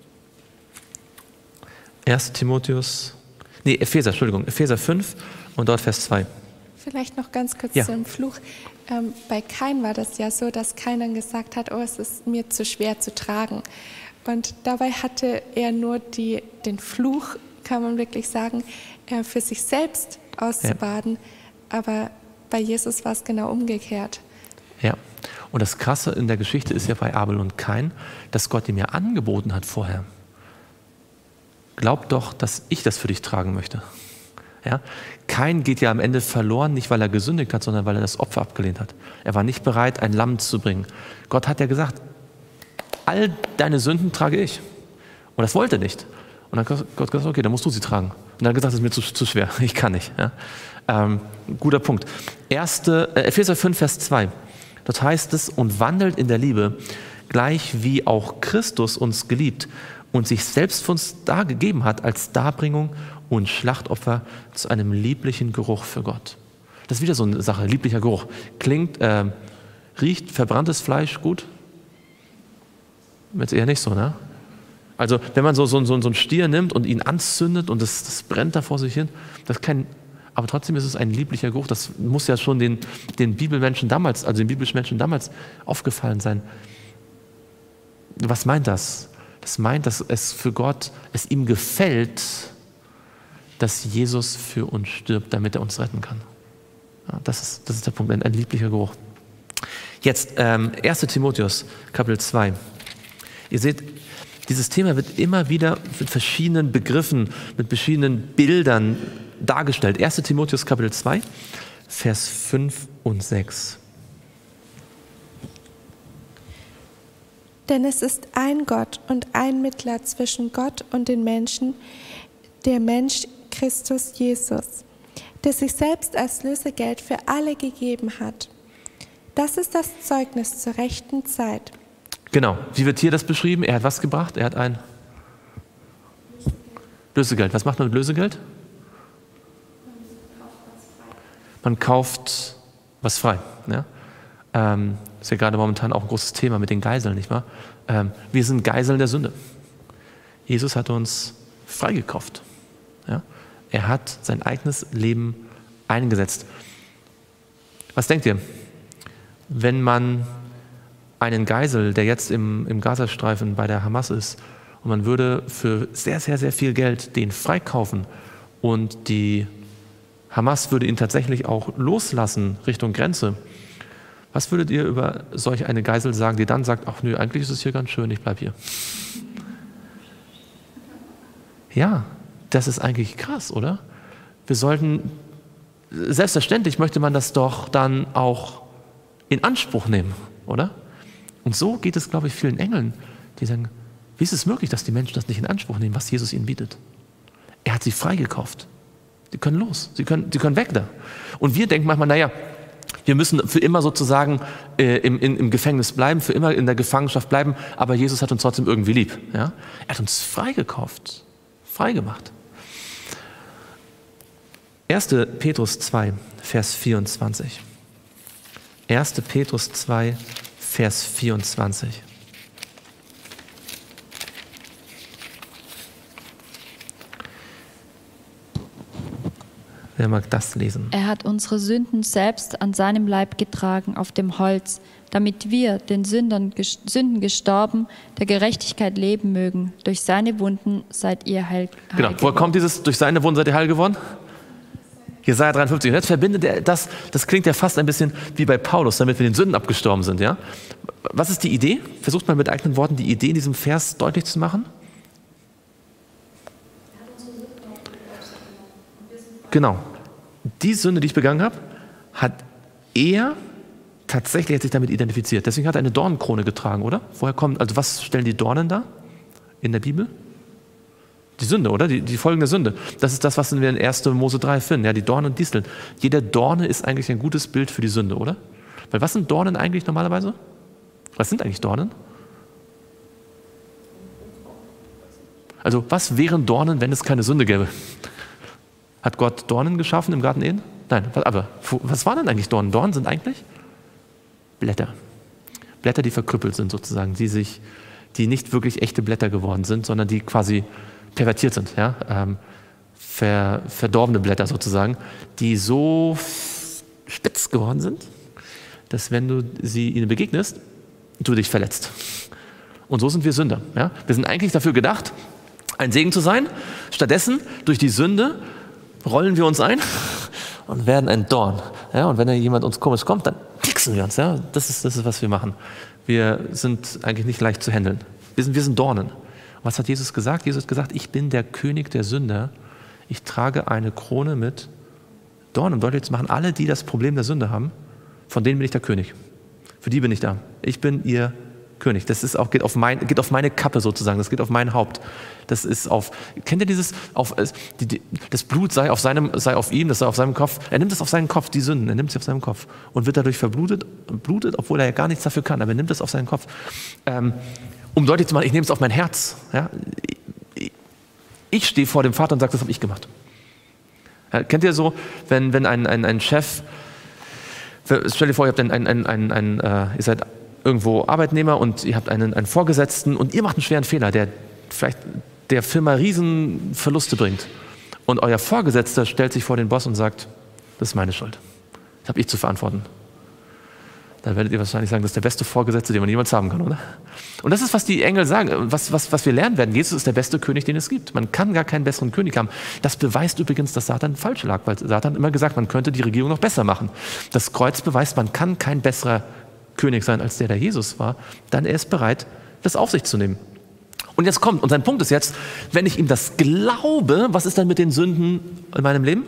erster Timotheus, nee, Epheser, Entschuldigung, Epheser fünf und dort Vers zwei. Vielleicht noch ganz kurz Ja. zum Fluch. Ähm, bei Kain war das ja so, dass Kain dann gesagt hat, oh, es ist mir zu schwer zu tragen. Und dabei hatte er nur die, den Fluch, kann man wirklich sagen, äh, für sich selbst auszubaden. Ja. Aber bei Jesus war es genau umgekehrt. Ja, und das Krasse in der Geschichte ist ja bei Abel und Kain, dass Gott ihm ja angeboten hat vorher. Glaub doch, dass ich das für dich tragen möchte. Ja? Kain geht ja am Ende verloren, nicht weil er gesündigt hat, sondern weil er das Opfer abgelehnt hat. Er war nicht bereit, ein Lamm zu bringen. Gott hat ja gesagt, all deine Sünden trage ich. Und das wollte er nicht. Und dann hat Gott gesagt, okay, dann musst du sie tragen. Und dann hat er gesagt, das ist mir zu, zu schwer, ich kann nicht. Ja? Ähm, guter Punkt. Erste, äh, Epheser fünf, Vers zwei. Dort heißt es, und wandelt in der Liebe, gleich wie auch Christus uns geliebt und sich selbst für uns dargegeben hat als Darbringung und Schlachtopfer zu einem lieblichen Geruch für Gott. Das ist wieder so eine Sache, lieblicher Geruch. Klingt, äh, riecht verbranntes Fleisch gut? Jetzt eher nicht so, ne? Also wenn man so, so, so, so einen Stier nimmt und ihn anzündet und das, das brennt da vor sich hin, das ist kein, aber trotzdem ist es ein lieblicher Geruch. Das muss ja schon den, den Bibelmenschen damals, also den biblischen Menschen damals aufgefallen sein. Was meint das? Das meint, dass es für Gott, es ihm gefällt, dass Jesus für uns stirbt, damit er uns retten kann. Ja, das ist, das ist der Punkt, ein, ein lieblicher Geruch. Jetzt ähm, erster Timotheus, Kapitel zwei. Ihr seht, dieses Thema wird immer wieder mit verschiedenen Begriffen, mit verschiedenen Bildern dargestellt. erster Timotheus, Kapitel zwei, Vers fünf und sechs. Denn es ist ein Gott und ein Mittler zwischen Gott und den Menschen, der Mensch Christus Jesus, der sich selbst als Lösegeld für alle gegeben hat. Das ist das Zeugnis zur rechten Zeit. Genau. Wie wird hier das beschrieben? Er hat was gebracht? Er hat ein Lösegeld. Was macht man mit Lösegeld? Man kauft was frei. Ja? Ähm, ist ja gerade momentan auch ein großes Thema mit den Geiseln, nicht wahr? Ähm, wir sind Geiseln der Sünde. Jesus hat uns freigekauft. Ja? Er hat sein eigenes Leben eingesetzt. Was denkt ihr? Wenn man einen Geisel, der jetzt im, im Gazastreifen bei der Hamas ist, und man würde für sehr, sehr, sehr viel Geld den freikaufen und die Hamas würde ihn tatsächlich auch loslassen Richtung Grenze. Was würdet ihr über solch eine Geisel sagen, die dann sagt, ach nö, eigentlich ist es hier ganz schön, ich bleibe hier? Ja, das ist eigentlich krass, oder? Wir sollten, selbstverständlich möchte man das doch dann auch in Anspruch nehmen, oder? Und so geht es, glaube ich, vielen Engeln, die sagen, wie ist es möglich, dass die Menschen das nicht in Anspruch nehmen, was Jesus ihnen bietet? Er hat sie freigekauft. Sie können los, sie können, sie können weg da. Und wir denken manchmal, naja, wir müssen für immer sozusagen äh, im, in, im Gefängnis bleiben, für immer in der Gefangenschaft bleiben, aber Jesus hat uns trotzdem irgendwie lieb. Ja? Er hat uns freigekauft, freigemacht. erster Petrus zwei, Vers vierundzwanzig. erster Petrus zwei, Vers vierundzwanzig. Wer mag das lesen? Er hat unsere Sünden selbst an seinem Leib getragen auf dem Holz, damit wir, den Sündern, Sünden gestorben, der Gerechtigkeit leben mögen. Durch seine Wunden seid ihr heil, heil Genau. Woher kommt dieses, durch seine Wunden seid ihr heil geworden? Jesaja dreiundfünfzig. Und jetzt verbindet er das, das klingt ja fast ein bisschen wie bei Paulus, damit wir den Sünden abgestorben sind. Ja? Was ist die Idee? Versucht mal mit eigenen Worten die Idee in diesem Vers deutlich zu machen. genau, die Sünde, die ich begangen habe, hat er tatsächlich hat sich damit identifiziert. Deswegen hat er eine Dornenkrone getragen, oder? Woher kommt, also was stellen die Dornen da in der Bibel? Die Sünde, oder? Die, die Folgen der Sünde. Das ist das, was wir in erster Mose drei finden. Ja, die Dornen und Disteln. Jede Dorne ist eigentlich ein gutes Bild für die Sünde, oder? Weil was sind Dornen eigentlich normalerweise? Was sind eigentlich Dornen? Also was wären Dornen, wenn es keine Sünde gäbe? Hat Gott Dornen geschaffen im Garten Eden? Nein, aber was waren denn eigentlich Dornen? Dornen sind eigentlich Blätter. Blätter, die verkrüppelt sind sozusagen, die sich, die nicht wirklich echte Blätter geworden sind, sondern die quasi pervertiert sind, ja? ähm, ver, verdorbene Blätter sozusagen, die so spitz geworden sind, dass wenn du sie ihnen begegnest, du dich verletzt. Und so sind wir Sünder. Ja? Wir sind eigentlich dafür gedacht, ein Segen zu sein. Stattdessen, durch die Sünde, rollen wir uns ein und werden ein Dorn. Ja? Und wenn da jemand uns komisch kommt, dann pieksen wir uns. Ja? Das ist, das ist, was wir machen. Wir sind eigentlich nicht leicht zu handeln. Wir sind, wir sind Dornen. Was hat Jesus gesagt? Jesus hat gesagt, ich bin der König der Sünder. Ich trage eine Krone mit Dornen. Um deutlich zu machen, alle, die das Problem der Sünde haben, von denen bin ich der König. Für die bin ich da. Ich bin ihr König. Das ist auch, geht, auf mein, geht auf meine Kappe sozusagen. Das geht auf mein Haupt. Das ist auf, kennt ihr dieses, auf, die, die, das Blut sei auf, seinem, sei auf ihm, das sei auf seinem Kopf. Er nimmt es auf seinen Kopf, die Sünden. Er nimmt sie auf seinen Kopf und wird dadurch verblutet, blutet, obwohl er ja gar nichts dafür kann. Aber er nimmt es auf seinen Kopf. Ähm, um deutlich zu machen, ich nehme es auf mein Herz. Ja? Ich, ich stehe vor dem Vater und sage, das habe ich gemacht. Ja, kennt ihr so, wenn, wenn ein, ein, ein Chef, stell dir vor, ihr habt einen, einen, einen, einen, äh, ihr seid irgendwo Arbeitnehmer und ihr habt einen, einen Vorgesetzten und ihr macht einen schweren Fehler, der vielleicht der Firma riesen Verluste bringt. Und euer Vorgesetzter stellt sich vor den Boss und sagt, das ist meine Schuld. Das habe ich zu verantworten. Dann werdet ihr wahrscheinlich sagen, das ist der beste Vorgesetzte, den man jemals haben kann, oder? Und das ist, was die Engel sagen, was, was, was wir lernen werden. Jesus ist der beste König, den es gibt. Man kann gar keinen besseren König haben. Das beweist übrigens, dass Satan falsch lag, weil Satan immer gesagt, man könnte die Regierung noch besser machen. Das Kreuz beweist, man kann kein besserer König sein, als der, der Jesus war. Dann er ist bereit, das auf sich zu nehmen. Und jetzt kommt, und sein Punkt ist jetzt, wenn ich ihm das glaube, was ist dann mit den Sünden in meinem Leben?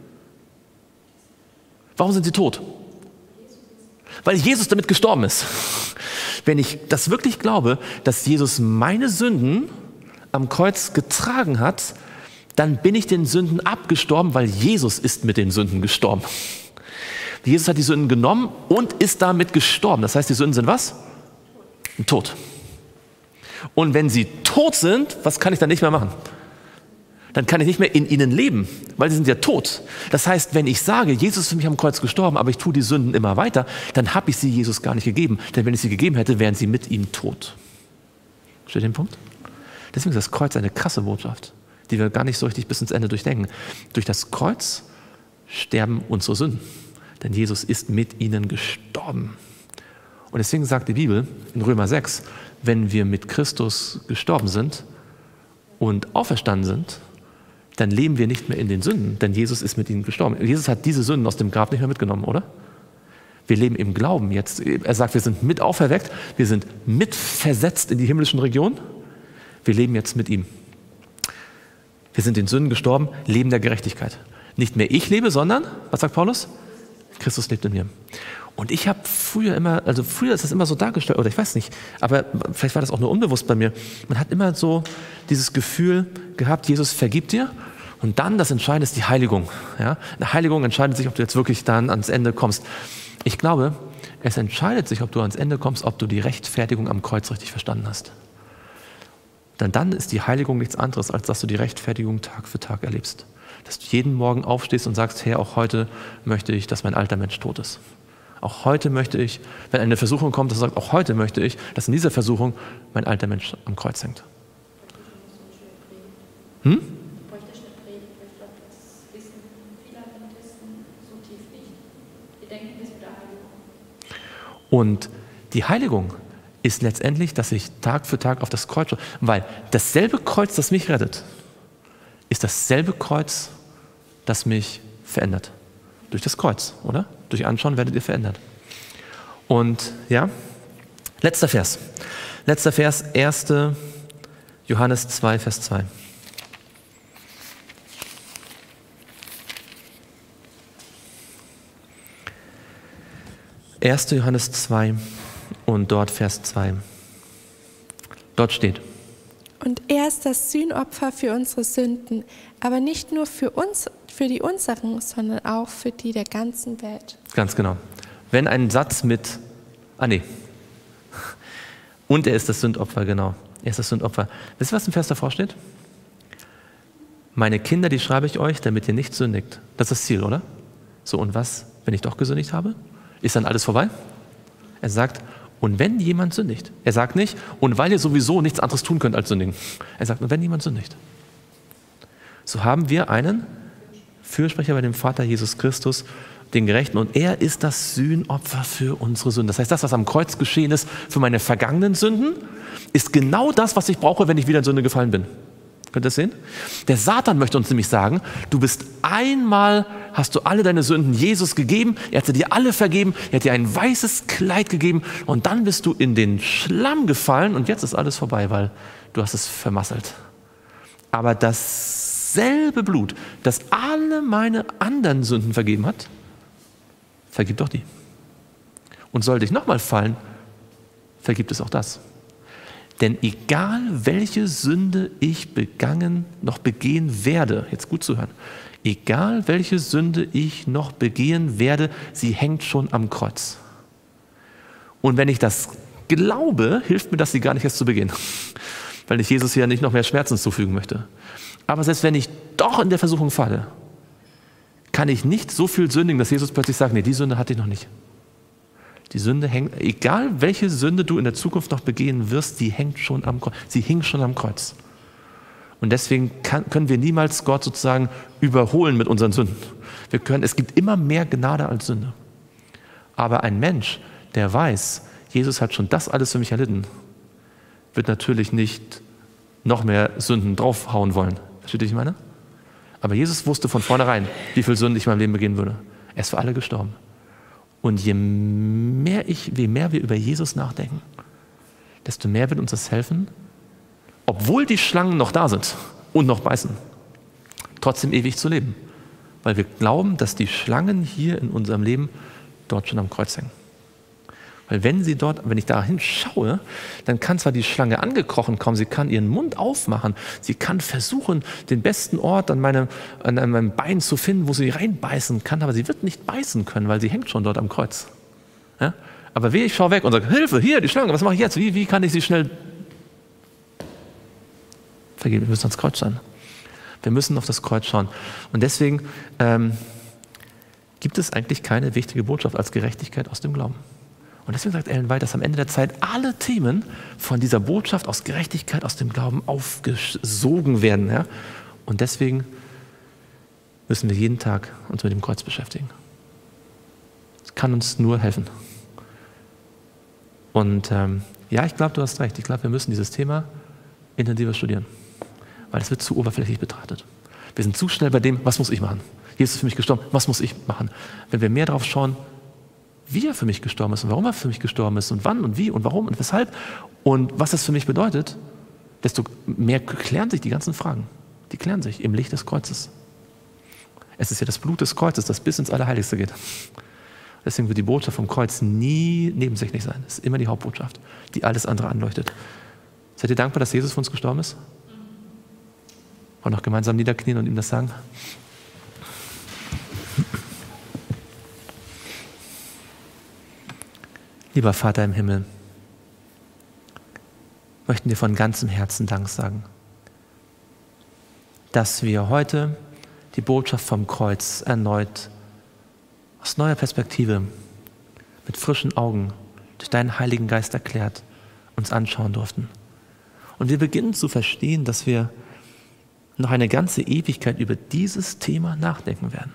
Warum sind sie tot? Weil Jesus damit gestorben ist. Wenn ich das wirklich glaube, dass Jesus meine Sünden am Kreuz getragen hat, dann bin ich den Sünden abgestorben, weil Jesus ist mit den Sünden gestorben. Jesus hat die Sünden genommen und ist damit gestorben. Das heißt, die Sünden sind was? Tot. Und wenn sie tot sind, was kann ich dann nicht mehr machen? Dann kann ich nicht mehr in ihnen leben, weil sie sind ja tot. Das heißt, wenn ich sage, Jesus ist für mich am Kreuz gestorben, aber ich tue die Sünden immer weiter, dann habe ich sie Jesus gar nicht gegeben. Denn wenn ich sie gegeben hätte, wären sie mit ihm tot. Versteht ihr den Punkt? Deswegen ist das Kreuz eine krasse Botschaft, die wir gar nicht so richtig bis ins Ende durchdenken. Durch das Kreuz sterben unsere Sünden. Denn Jesus ist mit ihnen gestorben. Und deswegen sagt die Bibel in Römer sechs, wenn wir mit Christus gestorben sind und auferstanden sind, dann leben wir nicht mehr in den Sünden, denn Jesus ist mit ihnen gestorben. Jesus hat diese Sünden aus dem Grab nicht mehr mitgenommen, oder? Wir leben im Glauben jetzt. Er sagt, wir sind mit auferweckt, wir sind mit versetzt in die himmlischen Regionen. Wir leben jetzt mit ihm. Wir sind den Sünden gestorben, leben der Gerechtigkeit. Nicht mehr ich lebe, sondern, was sagt Paulus? Christus lebt in mir. Und ich habe früher immer, also früher ist das immer so dargestellt, oder ich weiß nicht, aber vielleicht war das auch nur unbewusst bei mir. Man hat immer so dieses Gefühl gehabt, Jesus vergibt dir und dann das Entscheidende ist die Heiligung. Ja? Eine Heiligung entscheidet sich, ob du jetzt wirklich dann ans Ende kommst. Ich glaube, es entscheidet sich, ob du ans Ende kommst, ob du die Rechtfertigung am Kreuz richtig verstanden hast. Denn dann ist die Heiligung nichts anderes, als dass du die Rechtfertigung Tag für Tag erlebst. Dass du jeden Morgen aufstehst und sagst, Herr, auch heute möchte ich, dass mein alter Mensch tot ist. Auch heute möchte ich, wenn eine Versuchung kommt, dass er sagt, auch heute möchte ich, dass in dieser Versuchung mein alter Mensch am Kreuz hängt. Hm? Und die Heiligung ist letztendlich, dass ich Tag für Tag auf das Kreuz schaue. Weil dasselbe Kreuz, das mich rettet, ist dasselbe Kreuz, das mich verändert. Durch das Kreuz, oder? Durch Anschauen werdet ihr verändert. Und ja, letzter Vers. Letzter Vers, erster Johannes zwei, Vers zwei. erster Johannes zwei und dort Vers zwei. Dort steht: Und er ist das Sühnopfer für unsere Sünden, aber nicht nur für uns, für die unseren, sondern auch für die der ganzen Welt. Ganz genau. Wenn ein Satz mit, ah nee, und er ist das Sündopfer, genau. Er ist das Sündopfer. Wisst ihr, was im Vers davor steht? Meine Kinder, die schreibe ich euch, damit ihr nicht sündigt. Das ist das Ziel, oder? So, und was, wenn ich doch gesündigt habe? Ist dann alles vorbei? Er sagt, und wenn jemand sündigt. Er sagt nicht, und weil ihr sowieso nichts anderes tun könnt als sündigen. Er sagt, und wenn jemand sündigt. So haben wir einen Fürsprecher bei dem Vater Jesus Christus, den Gerechten, und er ist das Sühnopfer für unsere Sünden. Das heißt, das, was am Kreuz geschehen ist für meine vergangenen Sünden, ist genau das, was ich brauche, wenn ich wieder in Sünde gefallen bin. Könnt ihr das sehen? Der Satan möchte uns nämlich sagen, du bist einmal, hast du alle deine Sünden Jesus gegeben, er hat dir alle vergeben, er hat dir ein weißes Kleid gegeben und dann bist du in den Schlamm gefallen und jetzt ist alles vorbei, weil du hast es vermasselt. Aber dasselbe Blut, das alle meine anderen Sünden vergeben hat, vergibt auch die. Und sollte ich nochmal fallen, vergibt es auch das. Denn egal welche Sünde ich begangen, noch begehen werde, jetzt gut zuhören, egal welche Sünde ich noch begehen werde, sie hängt schon am Kreuz. Und wenn ich das glaube, hilft mir das, sie gar nicht erst zu begehen, weil ich Jesus hier nicht noch mehr Schmerzen zufügen möchte. Aber selbst wenn ich doch in der Versuchung falle, kann ich nicht so viel sündigen, dass Jesus plötzlich sagt, nee, die Sünde hatte ich noch nicht. Die Sünde hängt, egal welche Sünde du in der Zukunft noch begehen wirst, die hängt schon am Kreuz. Sie hing schon am Kreuz. Und deswegen kann, können wir niemals Gott sozusagen überholen mit unseren Sünden. Wir können, es gibt immer mehr Gnade als Sünde. Aber ein Mensch, der weiß, Jesus hat schon das alles für mich erlitten, wird natürlich nicht noch mehr Sünden draufhauen wollen. Versteht ihr, was ich meine? Aber Jesus wusste von vornherein, wie viel Sünden ich in meinem Leben begehen würde. Er ist für alle gestorben. Und je mehr, ich, je mehr wir über Jesus nachdenken, desto mehr wird uns das helfen, obwohl die Schlangen noch da sind und noch beißen, trotzdem ewig zu leben. Weil wir glauben, dass die Schlangen hier in unserem Leben dort schon am Kreuz hängen. Weil wenn sie dort, wenn ich da hinschaue, dann kann zwar die Schlange angekrochen kommen, sie kann ihren Mund aufmachen, sie kann versuchen, den besten Ort an meinem, an meinem Bein zu finden, wo sie reinbeißen kann, aber sie wird nicht beißen können, weil sie hängt schon dort am Kreuz. Ja? Aber wehe, ich schaue weg und sage, Hilfe, hier, die Schlange, was mache ich jetzt? Wie, wie kann ich sie schnell vergeben? Wir müssen ans Kreuz schauen. Wir müssen auf das Kreuz schauen. Und deswegen ähm, gibt es eigentlich keine wichtige Botschaft als Gerechtigkeit aus dem Glauben. Und deswegen sagt Ellen White, dass am Ende der Zeit alle Themen von dieser Botschaft aus Gerechtigkeit, aus dem Glauben aufgesogen werden. Ja? Und deswegen müssen wir jeden Tag uns mit dem Kreuz beschäftigen. Es kann uns nur helfen. Und ähm, ja, ich glaube, du hast recht. Ich glaube, wir müssen dieses Thema intensiver studieren. Weil es wird zu oberflächlich betrachtet. Wir sind zu schnell bei dem, was muss ich machen? Jesus ist für mich gestorben, was muss ich machen? Wenn wir mehr darauf schauen, wie er für mich gestorben ist und warum er für mich gestorben ist und wann und wie und warum und weshalb und was das für mich bedeutet, desto mehr klären sich die ganzen Fragen. Die klären sich im Licht des Kreuzes. Es ist ja das Blut des Kreuzes, das bis ins Allerheiligste geht. Deswegen wird die Botschaft vom Kreuz nie nebensächlich sein. Es ist immer die Hauptbotschaft, die alles andere anleuchtet. Seid ihr dankbar, dass Jesus für uns gestorben ist? Und noch gemeinsam niederknien und ihm das sagen? Lieber Vater im Himmel, möchten dir von ganzem Herzen Dank sagen, dass wir heute die Botschaft vom Kreuz erneut aus neuer Perspektive, mit frischen Augen, durch deinen Heiligen Geist erklärt, uns anschauen durften. Und wir beginnen zu verstehen, dass wir noch eine ganze Ewigkeit über dieses Thema nachdenken werden.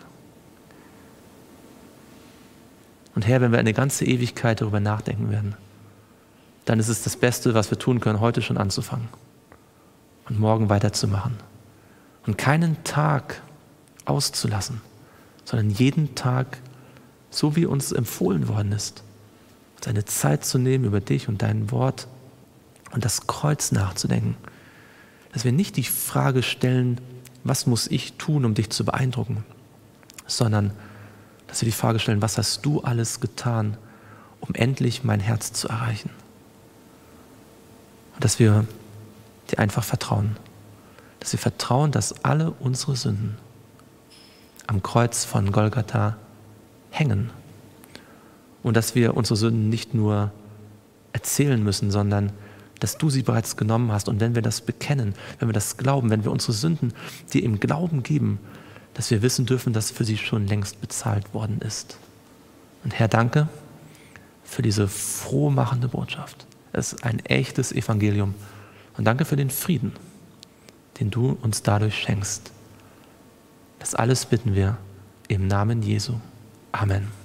Und Herr, wenn wir eine ganze Ewigkeit darüber nachdenken werden, dann ist es das Beste, was wir tun können, heute schon anzufangen und morgen weiterzumachen. Und keinen Tag auszulassen, sondern jeden Tag, so wie uns empfohlen worden ist, uns eine Zeit zu nehmen, über dich und dein Wort und das Kreuz nachzudenken. Dass wir nicht die Frage stellen, was muss ich tun, um dich zu beeindrucken, sondern dass wir die Frage stellen, was hast du alles getan, um endlich mein Herz zu erreichen. Und dass wir dir einfach vertrauen. Dass wir vertrauen, dass alle unsere Sünden am Kreuz von Golgatha hängen. Und dass wir unsere Sünden nicht nur erzählen müssen, sondern dass du sie bereits genommen hast. Und wenn wir das bekennen, wenn wir das glauben, wenn wir unsere Sünden dir im Glauben geben, dass wir wissen dürfen, dass für sie schon längst bezahlt worden ist. Und Herr, danke für diese frohmachende Botschaft. Es ist ein echtes Evangelium. Und danke für den Frieden, den du uns dadurch schenkst. Das alles bitten wir im Namen Jesu. Amen.